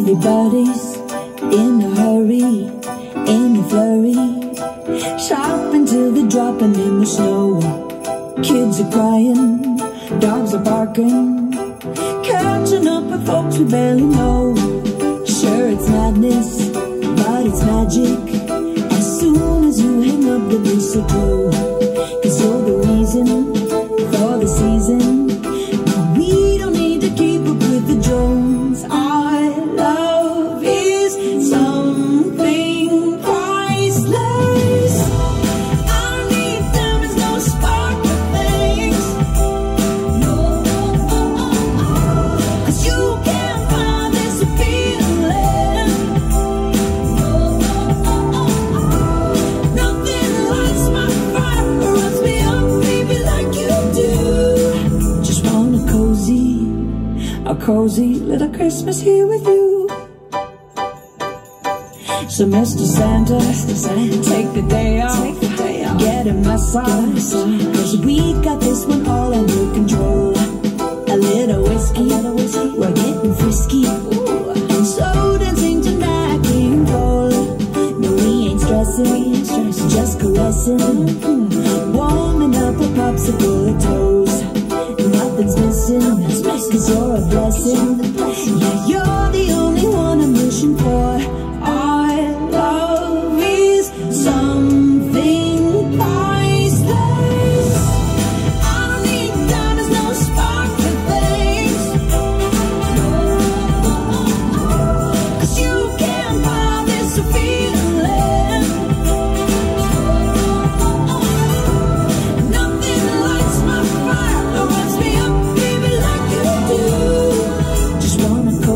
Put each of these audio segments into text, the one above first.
Everybody's in a hurry, in a flurry, shopping till they're dropping in the snow. Kids are crying, dogs are barking, catching up with folks we barely know. Sure, it's madness, but it's magic as soon as you hang up the mistletoe. 'Cause you're the reason for the season. We don't need to keep up with the Jones. Our love is something priceless. I don't need diamonds, no sparkle things. No, 'cause you can't buy this feeling. No, nothing lights my fire or runs me up, baby, like you do. Just want a cozy little Christmas here with you. So Mr. Santa, take the day off, get a massage, 'cause we got this one all under control. A little whiskey, we're getting frisky, and so dancing tonight, King Cole. No, we ain't stressing, just caressing, warming up a popsicle of toes. Nothing's missing, 'cause you're a blessing. Yeah, you're the only one I'm wishing for. Our love is something priceless. I don't need diamonds, no sparkle things. No, 'cause you can't buy this feeling. Nothing lights my fire or runs me up, baby, like you do. Just want a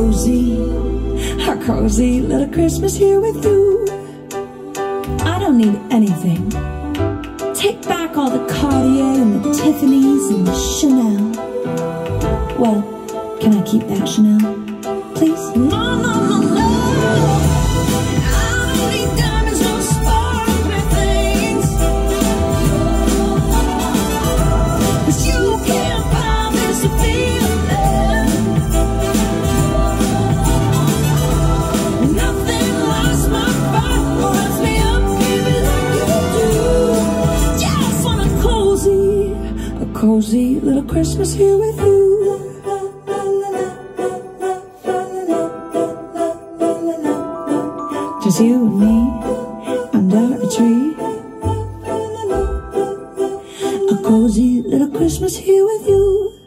cozy little Christmas here with you. I don't need anything. Take back all the Cartier and the Tiffany's and the Chanel. Well, can I keep that Chanel, please? No, no, no, no. I don't need diamonds, no sparkly things. 'Cause you can't buy this feeling. Nothing lights my fire or runs me up, baby, like you do. Just want a cozy little Christmas here with you. Just you and me under a tree. A cozy little Christmas here with you.